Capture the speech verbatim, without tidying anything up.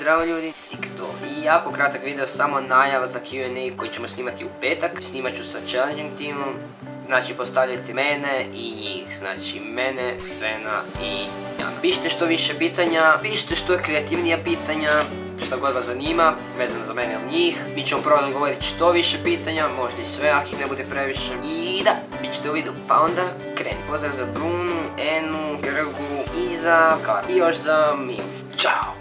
Zdravo ljudi, Sikto. I jako kratak video, samo najava za Q and A koji ćemo snimati u petak. Snimat ću sa challenging timom. Znači postavljajte mene i njih, znači mene, Svena i ja. Pišite što više pitanja, pišite što kreativnija pitanja, što god vas zanima, vezano za mene ili njih. Mi ćemo probati odgovoriti što više pitanja, možda i sve ako ih ne bude previše. I da, bit ćete u vidu, pa onda kreni. Pozdrav za Brunu, Enu, Grgu i za Kar. I još za Miju. Ćao!